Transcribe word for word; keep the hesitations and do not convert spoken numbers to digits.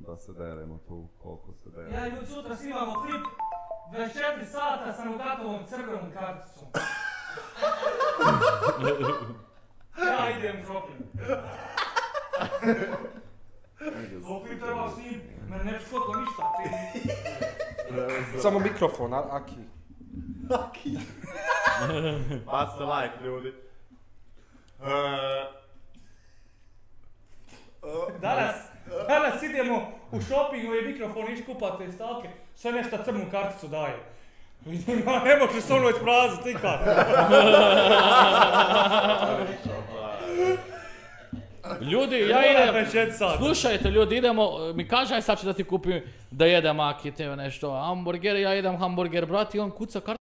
da se deremo tu, koliko se deremo. Ja ljudi sutra snimamo klip, dvadeset četiri sata sam u tatovom crvenom karticom. Ja idem u shopping. To klip treba snim, mene ne škodilo ništa. Samo mikrofon, Aki. Aki. Bacite like, ljudi. Danas, danas idemo u shoppingu i mikrofon iš kupate stalke, sve nešto crnu karticu daje. Ne možeš se ono već praziti nikad. Ljudi, ja idem, slušajte ljudi, idemo, mi kaže aj sad ću da ti kupim da jedem Aki, tebe nešto, hamburger, ja jedem hamburger, brat, i on kuca kartu.